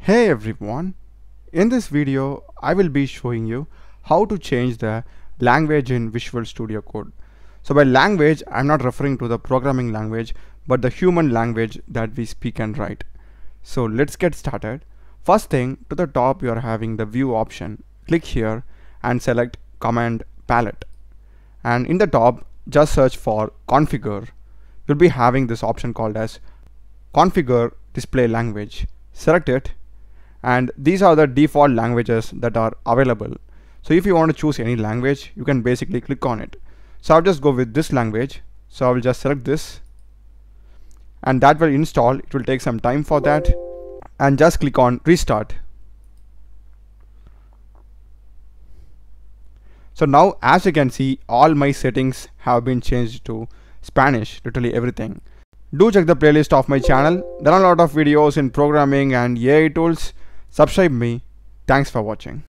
Hey everyone, in this video I will be showing you how to change the language in Visual Studio Code. So by language I'm not referring to the programming language but the human language that we speak and write. So let's get started. First thing, to the top you are having the view option. Click here and select command palette, and in the top just search for configure. You'll be having this option called as configure display language. Select it, and these are the default languages that are available. So if you want to choose any language, you can basically click on it. So I'll just go with this language. So I will just select this, and that will install. It will take some time for that, and just click on restart. So now as you can see, all my settings have been changed to Spanish, literally everything. Do check the playlist of my channel. There are a lot of videos in programming and AI tools. Subscribe me. Thanks for watching.